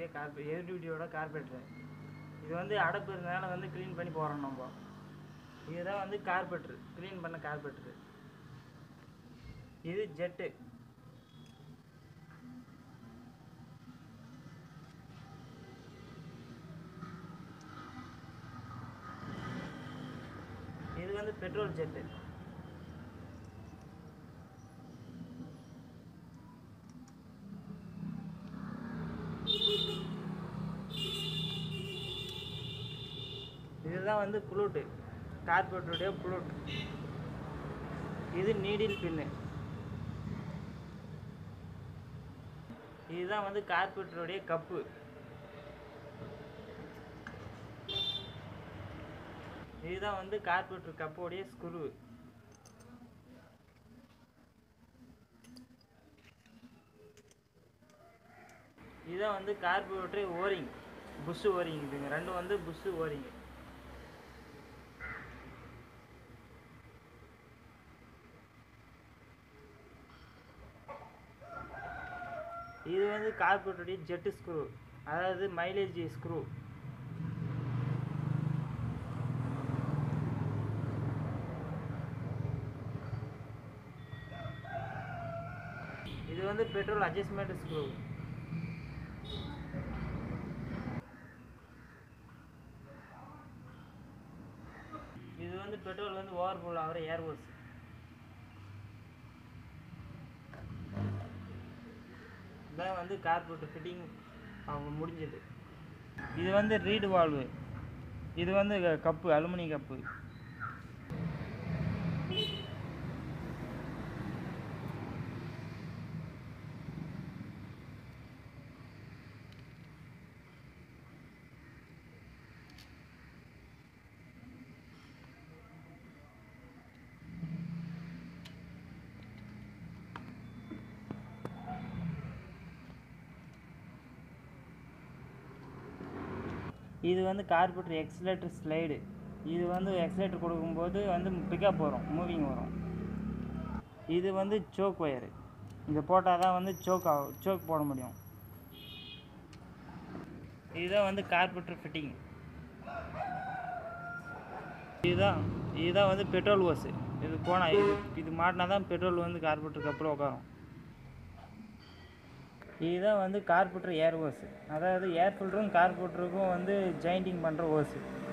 டியூட்டியோட carburettor. இது வந்து அடப்பு இருந்தாலும் வந்து க்ளீன் பண்ணி போகிறோம் நம்ம. இதுதான் வந்து கார்பரேட்டர், க்ளீன் பண்ண கார்பரேட்டர். இது ஜெட்டு. இது வந்து பெட்ரோல் ஜெட்டு. இதுதான் வந்து புளூட்டு, கார்பரேட்டருடைய புளூட். இது நீடில் பின்னு. இதுதான் வந்து கார்பரேட்டருடைய கப்பு. இதுதான் வந்து கார்பரேட்டர் கப்போடைய ஸ்க்ரூ. இதுதான் வந்து கார்பரேட்டர் ஓரிங், புஷ் ஓரிங். இதுங்க ரெண்டும் வந்து புஷ் ஓரிங். இது வந்து கார்பரேட்டருடைய ஜெட்டு ஸ்க்ரூ, அதாவது மைலேஜ் ஸ்க்ரூ. இது வந்து பெட்ரோல் அட்ஜஸ்ட்மெண்ட் ஸ்க்ரூ. இது வந்து பெட்ரோல் வந்து ஓவர்ஃப்ளோ ஆகிற ஏர் ஹோஸ். இதான் வந்து கார்பரேட்டர் ஃபிட்டிங் அவங்க முடிஞ்சது. இது வந்து ரீடு வால்வு. இது வந்து கப்பு, அலுமினிய கப்பு. இது வந்து கார்பரேட்டர் எக்ஸலேட்டர் ஸ்லைடு. இது வந்து எக்ஸலேட்டர் கொடுக்கும்போது வந்து பிக்கப் வரும், மூவிங் வரும். இது வந்து சோக் ஒயரு. இதை போட்டால் தான் வந்து சோக் போட முடியும். இதுதான் வந்து கார்பரேட்டர் ஃபிட்டிங். இதுதான் வந்து பெட்ரோல் ஹோஸு. இது போனால் இது மாட்டினா தான் பெட்ரோல் வந்து கார்பரேட்டர் கப்பில் உட்காரும். இதுதான் வந்து கார்பரேட்டர் ஏர் ஹோஸு, அதாவது ஏர் ஃபில்டரும் கார்பரேட்டருக்கும் வந்து ஜாயிண்டிங் பண்ணுற ஹோஸு.